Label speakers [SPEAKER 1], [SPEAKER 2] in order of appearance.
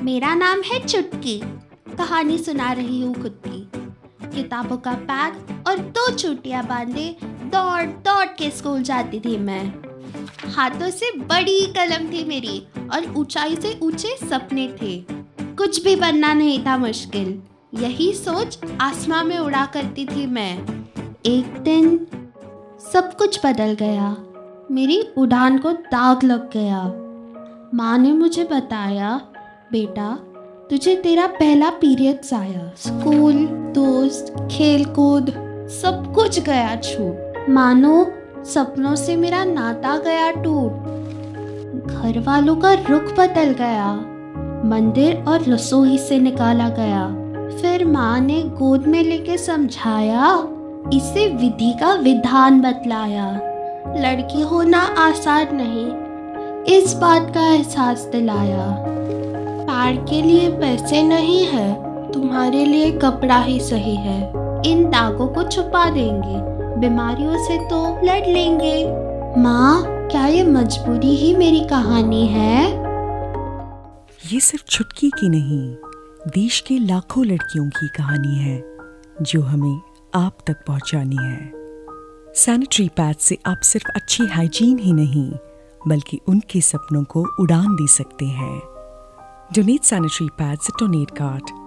[SPEAKER 1] मेरा नाम है चुटकी, कहानी सुना रही हूँ खुद की। किताबों का बैग और 2 चूटियाँ बांधे दौड़ दौड़ के स्कूल जाती थी मैं। हाथों से बड़ी कलम थी मेरी और ऊंचाई से ऊंचे सपने थे। कुछ भी बनना नहीं था मुश्किल, यही सोच आसमां में उड़ा करती थी मैं। एक दिन सब कुछ बदल गया, मेरी उड़ान को दाग लग गया। माँ ने मुझे बताया, बेटा तुझे तेरा पहला पीरियड्स आया। स्कूल, दोस्त, खेल कूद सब कुछ गया छूट। मानो सपनों से मेरा नाता गया टूट। घर वालों का रुख बदल गया, मंदिर और रसोई से निकाला गया। फिर माँ ने गोद में लेके समझाया, इसे विधि का विधान बतलाया। लड़की होना आसान नहीं, इस बात का एहसास दिलाया। प्यार के लिए पैसे नहीं है, तुम्हारे लिए कपड़ा ही सही है। इन दागों को छुपा देंगे, बीमारियों से तो लड़ लेंगे। माँ, क्या ये मजबूरी ही मेरी कहानी है?
[SPEAKER 2] ये सिर्फ चुटकी की नहीं, देश के लाखों लड़कियों की कहानी है जो हमें आप तक पहुंचानी है। सैनिटरी पैड से आप सिर्फ अच्छी हाइजीन ही नहीं बल्कि उनके सपनों को उड़ान दे सकते हैं। Donate sanitary pads at donate card.